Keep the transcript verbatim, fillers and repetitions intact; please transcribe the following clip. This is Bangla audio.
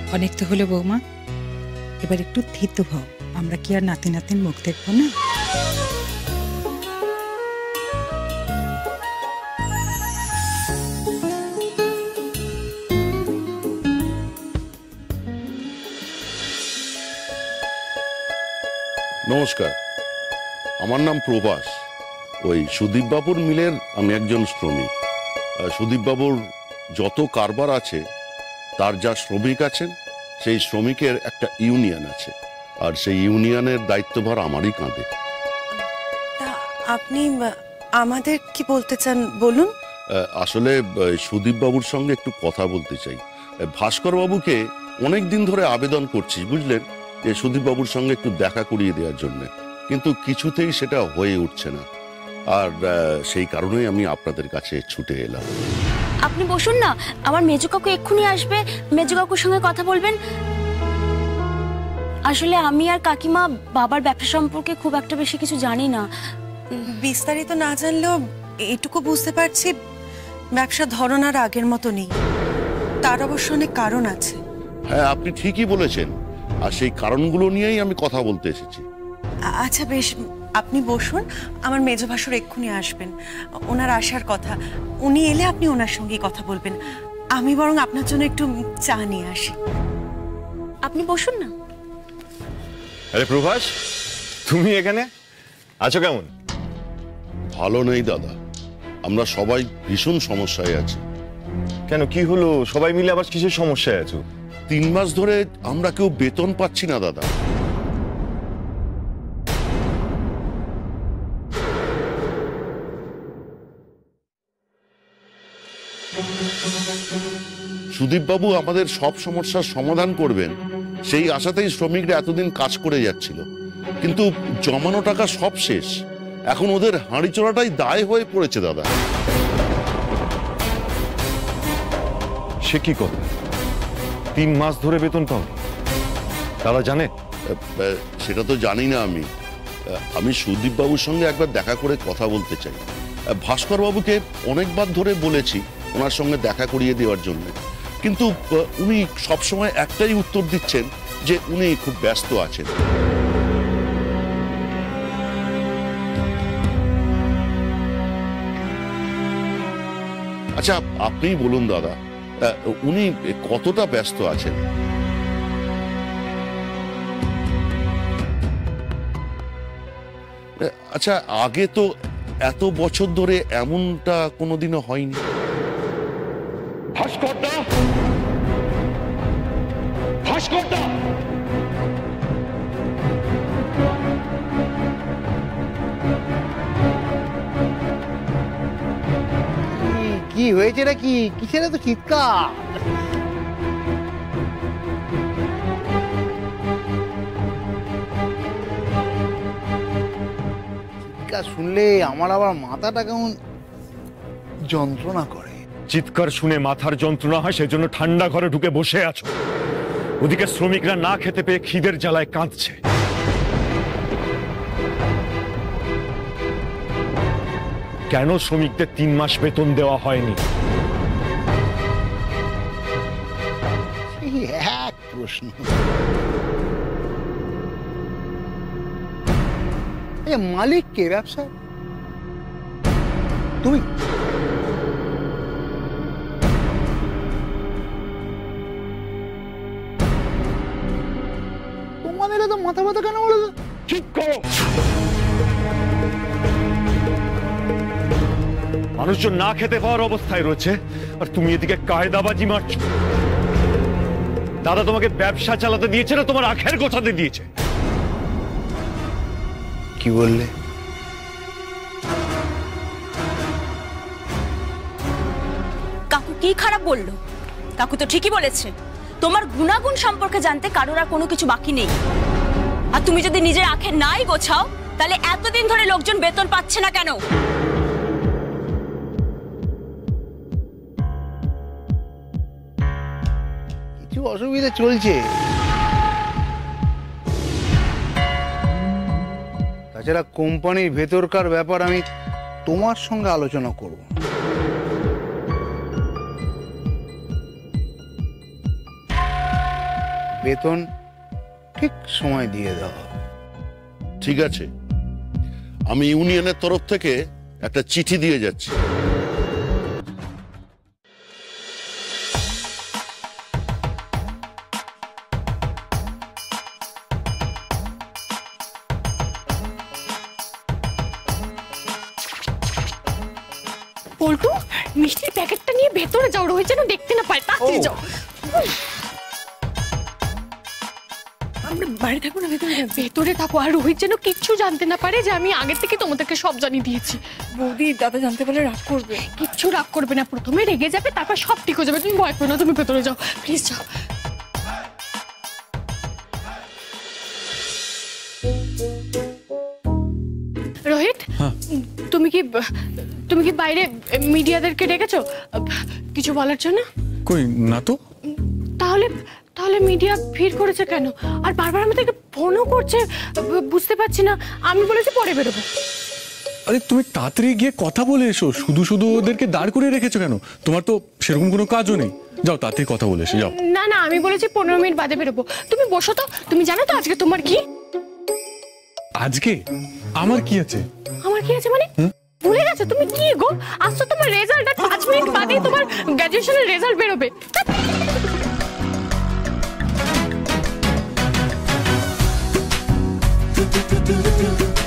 অনেক তো হলো বৌমা, এবার একটু ধীর হও। আমরা কি আর নাতি নাতিন মুখ দেখবো না? নমস্কার, আমার নাম প্রভাস। ওই সুদীপ বাবুর মিলের আমি একজন শ্রমিক। সুদীপ বাবুর যত কারবার আছে, তার যা শ্রমিক আছেন, সেই শ্রমিকের একটা ইউনিয়ন আছে, আর সেই ইউনিয়নের দায়িত্বভার আমারই কাঁধে। তা আপনি আমাদের কি বলতে চান বলুন। আসলে সুদীপ বাবুর সঙ্গে একটু কথা বলতে চাই। ভাস্কর বাবুকে অনেক দিন ধরে আবেদন করছি, বুঝলেন, যে সুদীপ বাবুর সঙ্গে একটু দেখা করিয়ে দেওয়ার জন্য, কিন্তু কিছুতেই সেটা হয়ে উঠছে না। আর সেই কারণেই আমি আপনাদের কাছে ছুটে এলাম। আপনি বসুন না, আমার মেজো কাকু এক্ষুনি আসবে, মেজো কাকুর সঙ্গে কথা বলবেন। আসলে আমি আর কাকিমা বাবার ব্যবসা সম্পর্কে খুব একটা বেশি কিছু জানি না। বিস্তারিত না জানলেও এটুকু বুঝতে পারছি ব্যবসার ধরন আর আগের মতো নেই। তার অবশ্য অনেক কারণ আছে। হ্যাঁ, আপনি ঠিকই বলেছেন, আর সেই কারণগুলো নিয়েই আমি কথা বলতে এসেছি। আচ্ছা বেশ, আপনি বসুন, আমার মেজো ভাসুর এক্ষুনি আসবেন, ওনার আসার কথা। উনি এলে আপনি ওনার সঙ্গে কথা বলবেন। আমি বরং আপনার জন্য একটু চা নিয়ে আসি। আপনি বসুন না। আরে প্রভাস, তুমি এখানে আছো? কেমন? ভালো নেই দাদা, আমরা সবাই ভীষণ সমস্যায় আছি। কেন, কি হলো? সবাই মিলে আবার কিসের সমস্যায় আছো? তিন মাস ধরে আমরা কেউ বেতন পাচ্ছি না দাদা। সুদীপ বাবু আমাদের সব সমস্যার সমাধান করবেন, সেই আশাতেই শ্রমিকরা এতদিন কাজ করে যাচ্ছিল, কিন্তু জমানো টাকা সব শেষ। এখন ওদের হাঁড়ি চড়াটাই দায় হয়ে পড়েছে দাদা। সে কি কথা? তিন মাস ধরে বেতন পাও? তারা জানে? সেটা তো জানি না আমি। আমি সুদীপ বাবুর সঙ্গে একবার দেখা করে কথা বলতে চাই। ভাস্কর বাবুকে অনেকবার ধরে বলেছি ওনার সঙ্গে দেখা করিয়ে দেওয়ার জন্য, কিন্তু উনি সবসময় একটাই উত্তর দিচ্ছেন যে উনি খুব ব্যস্ত আছেন। আচ্ছা, আপনিই বলুন দাদা, উনি কতটা ব্যস্ত আছেন? আচ্ছা, আগে তো এত বছর ধরে এমনটা কোনোদিনও হয়নি। ভাস্করদা, ভাস্করদা, কি হয়েছে নাকি? কিসের এত চিৎকার? চিৎকার শুনলে আমার আবার মাথাটা কেমন যন্ত্রণা করে। চিৎকার শুনে মাথার যন্ত্রণা হয় সেজন্য ঠান্ডা ঘরে ঢুকে বসে আছো। ওদিকে শ্রমিকরা না খেতে পেয়ে খিদের জ্বালায় কাঁদছে। কেন শ্রমিকদের তিন মাস বেতন দেওয়া হয়নি? এক প্রশ্ন। মালিক কে ব্যবসা? তুমি? তোমাদের এত মাথা ব্যথা কেন বলে? ঠিক করো। মানুষজন না খেতে পাওয়ার অবস্থায় রয়েছে, আর তুমি এদিকে কায়দাবাজি মারছো। দাদা তোমাকে ব্যবসা চালাতে দিয়েছে না তোমার আখের গোছাতে দিয়েছে? কি বললে? কাকু কি খারাপ বললো? কাকু তো ঠিকই বলেছে, তোমার গুণাগুণ সম্পর্কে জানতে কারোর আর কোনো কিছু বাকি নেই। আর তুমি যদি নিজের আখের নাই গোছাও, তাহলে এতদিন ধরে লোকজন বেতন পাচ্ছে না কেন? কিছু অসুবিধা চলছে। তাছাড়া কোম্পানির ভেতরকার ব্যাপার আমি তোমার সঙ্গে আলোচনা করব। বেতন ঠিক সময় দিয়ে দেওয়া হবে। ঠিক আছে, আমি ইউনিয়নের তরফ থেকে একটা চিঠি দিয়ে যাচ্ছি। পল্টু, মিষ্টির প্যাকেটটা নিয়ে ভেতরে যাও, রোহিত যেন দেখতে না পায়, তাড়াতাড়ি যাও। আমরা বাইরে থাকবো না, ভেতরে থাকবো? ভেতরে থাকো, আর রোহিত যেন কিচ্ছু জানতে না পারে যে আমি আগে থেকে তোমাদেরকে সব জানিয়ে দিয়েছি। বৌদি, দাদা জানতে পারলে রাগ করবে। কিচ্ছু রাগ করবে না, প্রথমে রেগে যাবে, তারপর সব ঠিক হয়ে যাবে। তুমি ভয় করো না, তুমি ভেতরে যাও, প্লিজ যাও। রোহিত, তুমি কি তুমি কি বাইরে মিডিয়াদেরকে ডেকেছো কিছু বলার জন্য? কই না তো। তাহলে তাহলে মিডিয়া ভিড় করেছে কেন? আর বারবার আমাদেরকে ফোনও করছে, বুঝতে পারছি না। আমি বলেছি পরে বেরোবো। আরে তুমি তাড়াতাড়ি গিয়ে কথা বলে এসো, শুধু শুধু ওদেরকে দাঁড় করে রেখেছো কেন? তোমার তো সেরকম কোনো কাজও নেই, যাও তাড়াতাড়ি কথা বলে এসো, যাও। না না, আমি বলেছি পনেরো মিনিট বাদে বেরোবো। তুমি বসো তো। তুমি জানো তো আজকে তোমার কি? আজকে আমার কি আছে? আমার কি আছে মানে? ভুলে গেছো তুমি? কি গো, আজ তো তোমার রেজাল্ট, আর পাঁচ মিনিট বাদেই তোমার গ্র্যাজুয়েশনের রেজাল্ট বেরোবে।